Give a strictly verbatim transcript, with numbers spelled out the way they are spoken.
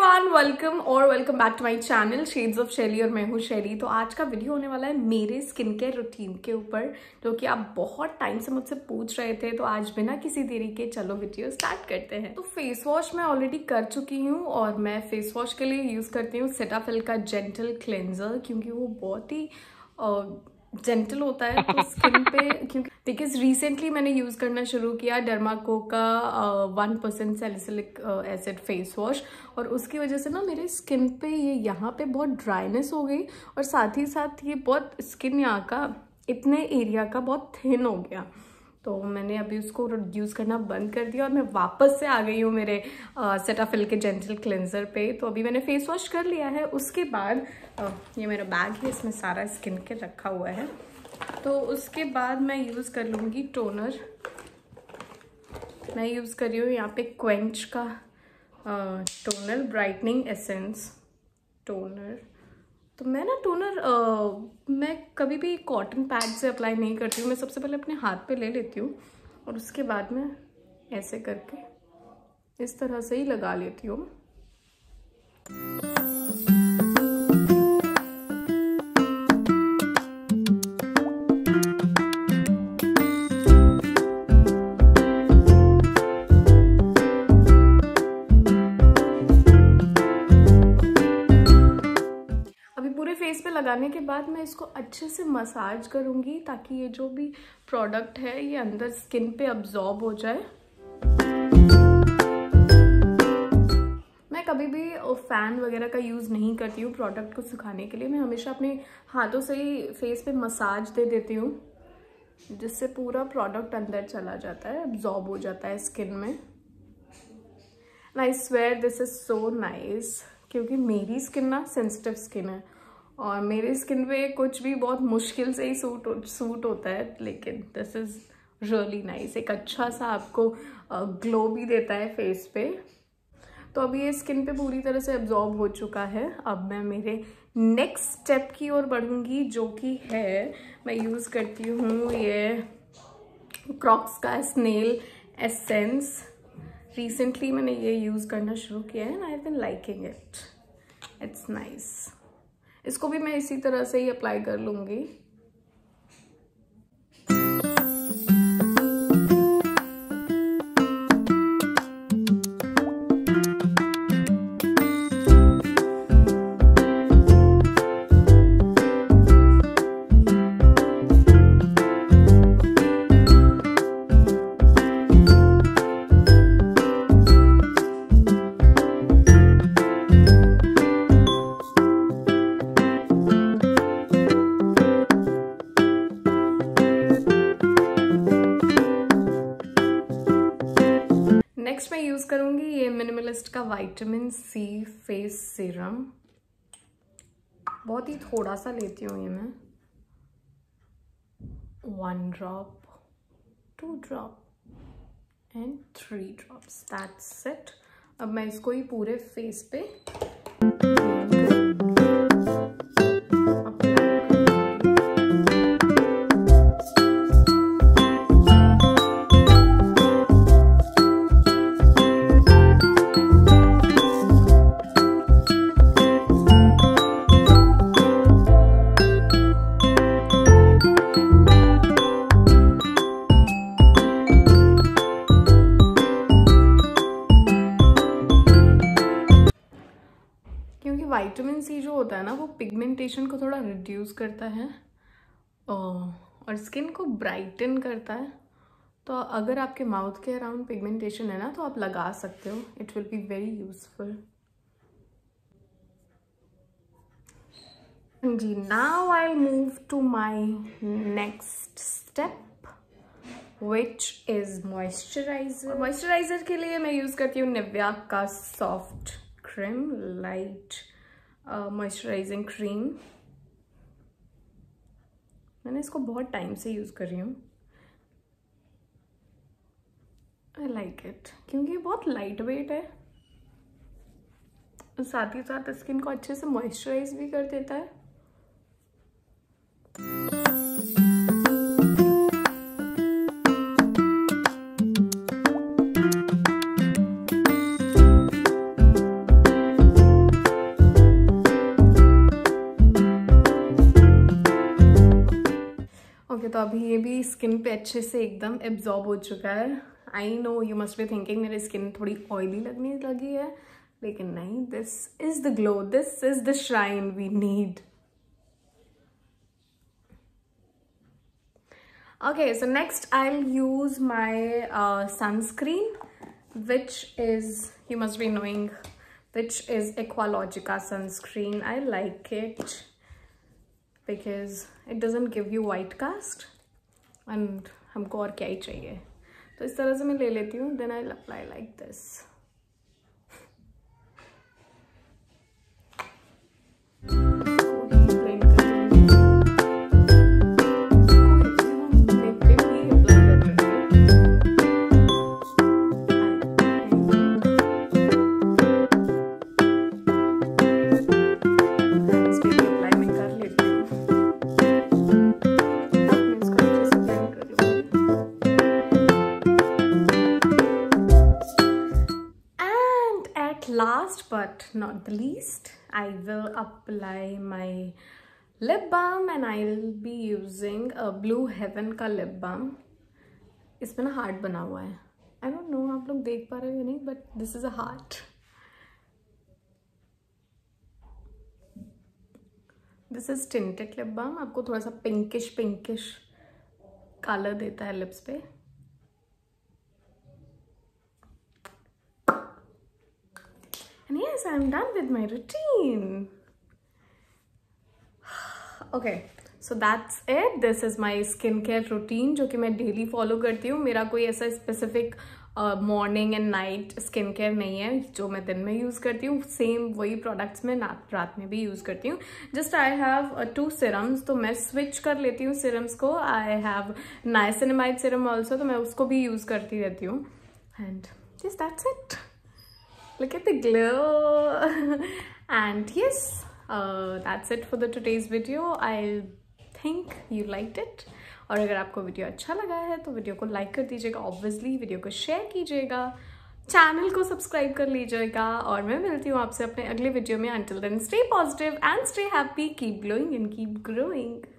Everyone, welcome और welcome back to my channel shades of Shaili और मैं हूँ शैली। तो आज का वीडियो होने वाला है मेरे स्किन केयर रूटीन के ऊपर, जो कि आप बहुत टाइम से मुझसे पूछ रहे थे। तो आज बिना किसी देरी के चलो वीडियो स्टार्ट करते हैं। तो फेस वॉश मैं ऑलरेडी कर चुकी हूँ और मैं फेस वॉश के लिए यूज करती हूँ सेटाफिल का जेंटल क्लेंजर, क्योंकि वो बहुत ही जेंटल होता है तो स्किन पे। क्योंकि बिकॉज रिसेंटली मैंने यूज करना शुरू किया डर्माको का one percent salicylic acid face wash, और उसकी वजह से ना मेरे स्किन पे ये यहाँ पे बहुत ड्राइनेस हो गई और साथ ही साथ ये बहुत स्किन यहाँ का इतने एरिया का बहुत थिन हो गया। तो मैंने अभी उसको यूज़ करना बंद कर दिया और मैं वापस से आ गई हूँ मेरे सेटाफिल के जेंटल क्लेंजर पे। तो अभी मैंने फेस वॉश कर लिया है। उसके बाद आ, ये मेरा बैग है, इसमें सारा स्किन केयर रखा हुआ है। तो उसके बाद मैं यूज़ कर लूँगी टोनर। मैं यूज़ कर रही हूँ यहाँ पे क्वेंच का आ, टोनर, ब्राइटनिंग एसेंस टोनर। तो मैं ना टोनर आ, मैं कभी भी कॉटन पैड से अप्लाई नहीं करती हूँ। मैं सबसे पहले अपने हाथ पे ले लेती हूँ और उसके बाद में ऐसे करके इस तरह से ही लगा लेती हूँ। फेस पे लगाने के बाद मैं इसको अच्छे से मसाज करूंगी ताकि ये जो भी प्रोडक्ट है ये अंदर स्किन पे अब्जॉर्ब हो जाए। मैं कभी भी फैन वगैरह का यूज़ नहीं करती हूँ प्रोडक्ट को सुखाने के लिए। मैं हमेशा अपने हाथों से ही फेस पे मसाज दे देती हूँ, जिससे पूरा प्रोडक्ट अंदर चला जाता है, अब्जॉर्ब हो जाता है स्किन में। I swear this is so nice, क्योंकि मेरी स्किन ना सेंसिटिव स्किन है और मेरे स्किन पे कुछ भी बहुत मुश्किल से ही सूट सूट होता है, लेकिन दिस इज़ रियली नाइस। एक अच्छा सा आपको ग्लो भी देता है फेस पे। तो अभी ये स्किन पे पूरी तरह से एब्जॉर्ब हो चुका है। अब मैं मेरे नेक्स्ट स्टेप की ओर बढ़ूंगी, जो कि है मैं यूज़ करती हूँ ये क्रॉक्स का स्नेल एसेंस। रिसेंटली मैंने ये यूज़ करना शुरू किया है and I have been liking it, it's nice. इसको भी मैं इसी तरह से ही अप्लाई कर लूंगी। नेक्स्ट मैं यूज़ करूँगी ये मिनिमलिस्ट का विटामिन सी फेस सीरम। बहुत ही थोड़ा सा लेती हूँ ये मैं, one drop, two drop and three drops, that's it. अब मैं इसको ही पूरे फेस पे विटामिन सी जो होता है ना, वो पिगमेंटेशन को थोड़ा रिड्यूस करता है और स्किन को ब्राइटन करता है। तो अगर आपके माउथ के अराउंड पिगमेंटेशन है ना, तो आप लगा सकते हो, it will be very useful. जी, now I will move to my next step, which is moisturiser. Moisturiser के लिए मैं यूज करती हूँ निविया का soft cream, light moisturising cream. मैंने इसको बहुत टाइम से यूज़ कर रही हूँ। आई लाइक इट क्योंकि बहुत लाइट वेट है, साथ ही साथ स्किन को अच्छे से मॉइस्चराइज भी कर देता है। तो अभी ये भी स्किन पे अच्छे से एकदम एब्जॉर्ब हो चुका है। I know you must be thinking मेरी स्किन थोड़ी ऑयली लगने लगी है, लेकिन नहीं, this is the glow, this is the shine we need. Okay, so next I'll use my uh, sunscreen, which is, you must be knowing, which is Aqualogica sunscreen. I like it because it doesn't give you white cast, and हमको और क्या ही चाहिए। तो इस तरह से मैं ले लेती हूँ, then I'll apply like this. Last but not the least, I will apply my lip balm, and I'll be using a Blue Heaven का lip balm. इसमें ना हार्ट बना हुआ है। I don't know आप लोग देख पा रहे हो या नहीं, but this is a heart. This is tinted lip balm. आपको थोड़ा सा pinkish pinkish कलर देता है लिप्स पे। And yes, I'm done with my routine. Okay, so that's it. This is my skincare routine जो कि मैं डेली फॉलो करती हूँ। मेरा कोई ऐसा specific morning and night skin care नहीं है जो मैं दिन में यूज़ करती हूँ। सेम वही प्रोडक्ट्स मैं रात में भी यूज़ करती हूँ। Just I have two serums, तो मैं स्विच कर लेती हूँ सिरम्स को। I have niacinamide serum also, तो मैं उसको भी यूज़ करती रहती हूँ। And yes, that's it. Look at the glow. And yes, uh, that's it for the today's video. I think you liked it. और अगर आपको वीडियो अच्छा लगा है तो वीडियो को लाइक कर दीजिएगा, ऑब्वियसली वीडियो को शेयर कीजिएगा, चैनल को सब्सक्राइब कर लीजिएगा, और मैं मिलती हूँ आपसे अपने अगले वीडियो में। Until then, stay positive and stay happy, keep glowing and keep growing.